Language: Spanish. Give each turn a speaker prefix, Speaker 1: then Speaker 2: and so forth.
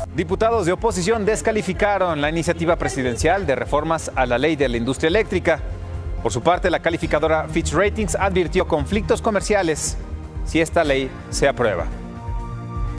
Speaker 1: Diputados de oposición descalificaron la iniciativa presidencial de reformas a la ley de la industria eléctrica. Por su parte, la calificadora Fitch Ratings advirtió conflictos comerciales si esta ley se aprueba.